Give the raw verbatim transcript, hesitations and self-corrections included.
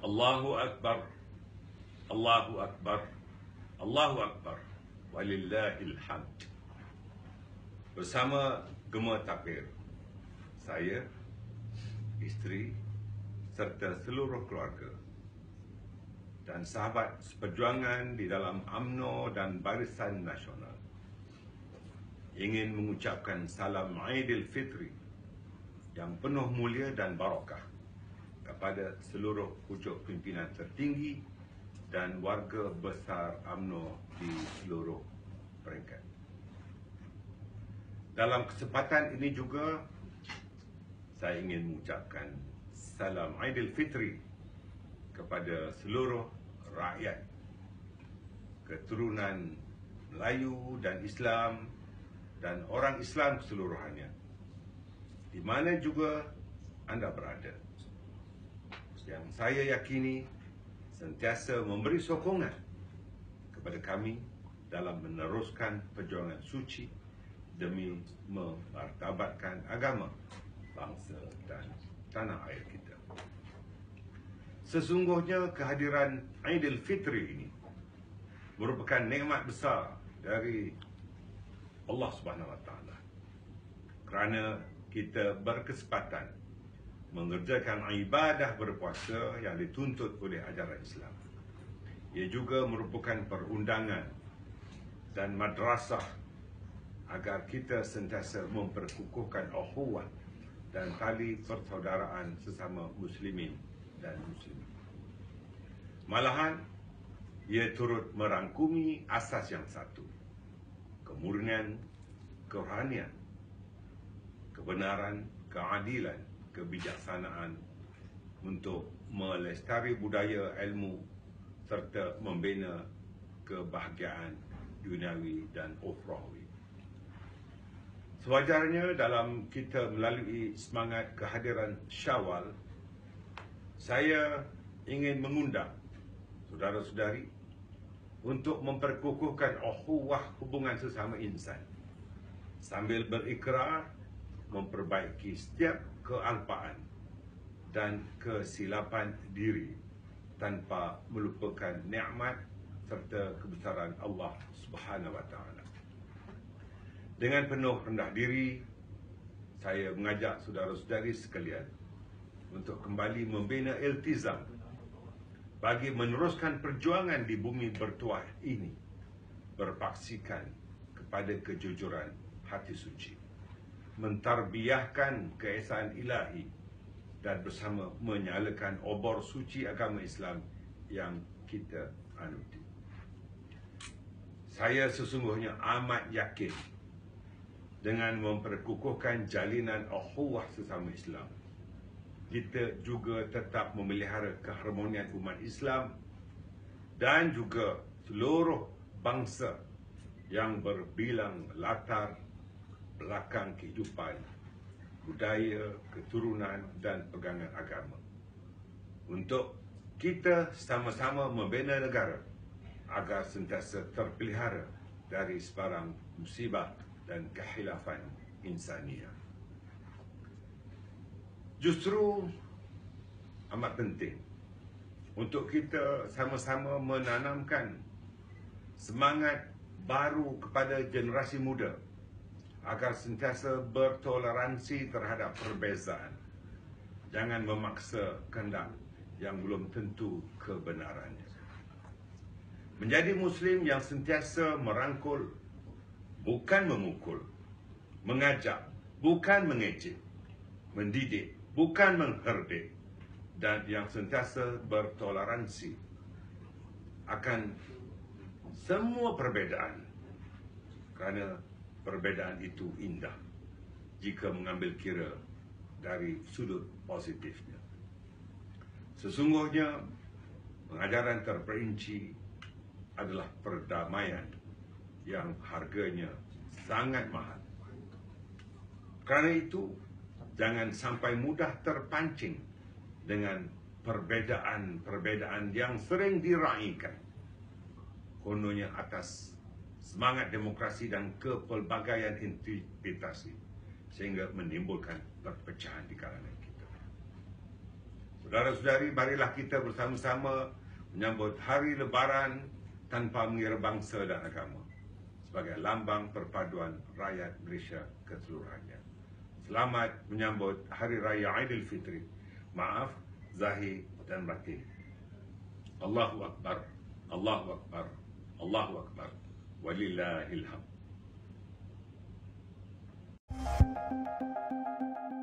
Allahu Akbar, Allahu Akbar, Allahu Akbar, walillahil hamd. Bersama gema takbir, saya, isteri serta seluruh keluarga dan sahabat seperjuangan di dalam U M N O dan Barisan Nasional ingin mengucapkan salam Aidilfitri yang penuh mulia dan barakah kepada seluruh pucuk pimpinan tertinggi dan warga besar U M N O di seluruh peringkat. Dalam kesempatan ini juga saya ingin mengucapkan salam Aidilfitri kepada seluruh rakyat keturunan Melayu dan Islam dan orang Islam keseluruhannya, di mana juga anda berada, yang saya yakini sentiasa memberi sokongan kepada kami dalam meneruskan perjuangan suci demi memartabatkan agama, bangsa dan tanah air kita. Sesungguhnya kehadiran Aidilfitri ini merupakan nikmat besar dari Allah Subhanahu Wa Taala, kerana kita berkesempatan mengerjakan ibadah berpuasa yang dituntut oleh ajaran Islam. Ia juga merupakan perundangan dan madrasah agar kita sentiasa memperkukuhkan ukhuwah dan tali persaudaraan sesama muslimin dan muslimin. Malahan, ia turut merangkumi asas yang satu: kemurnian, kerohanian, kebenaran, keadilan, kebijaksanaan untuk melestari budaya ilmu serta membina kebahagiaan duniawi dan ukhrawi. Sewajarnya dalam kita melalui semangat kehadiran Syawal, saya ingin mengundang saudara-saudari untuk memperkukuhkan ukhuwah hubungan sesama insan sambil berikrar memperbaiki setiap kealpaan dan kesilapan diri tanpa melupakan nikmat serta kebesaran Allah Subhanahu Wa Taala. Dengan penuh rendah diri, saya mengajak saudara-saudari sekalian untuk kembali membina iltizam bagi meneruskan perjuangan di bumi bertuah ini, berpaksikan kepada kejujuran hati suci, mentarbiyahkan keesaan ilahi dan bersama menyalakan obor suci agama Islam yang kita anuti. Saya sesungguhnya amat yakin dengan memperkukuhkan jalinan ukhuwah sesama Islam, kita juga tetap memelihara keharmonian umat Islam dan juga seluruh bangsa yang berbilang latar belakang kehidupan, budaya, keturunan dan pegangan agama, untuk kita sama-sama membina negara agar sentiasa terpelihara dari sebarang musibah dan kehilafan insaniah. Justru amat penting untuk kita sama-sama menanamkan semangat baru kepada generasi muda agar sentiasa bertoleransi terhadap perbezaan. Jangan memaksa kehendak yang belum tentu kebenarannya. Menjadi Muslim yang sentiasa merangkul, bukan memukul, mengajak, bukan mengejek, mendidik, bukan mengherdik, dan yang sentiasa bertoleransi akan semua perbezaan, kerana perbezaan itu indah jika mengambil kira dari sudut positifnya. Sesungguhnya pengajaran terperinci adalah perdamaian yang harganya sangat mahal. Kerana itu, jangan sampai mudah terpancing dengan perbezaan-perbezaan yang sering diraikan, kononnya atas semangat demokrasi dan kepelbagaian interpretasi, sehingga menimbulkan perpecahan di kalangan kita. Saudara-saudari, marilah kita bersama-sama menyambut hari Lebaran tanpa mengira bangsa dan agama sebagai lambang perpaduan rakyat Malaysia keseluruhannya. Selamat menyambut Hari Raya Aidilfitri. Maaf zahir dan batin. Allahu Akbar, Allahu Akbar, Allahu Akbar. Walillahil hamd.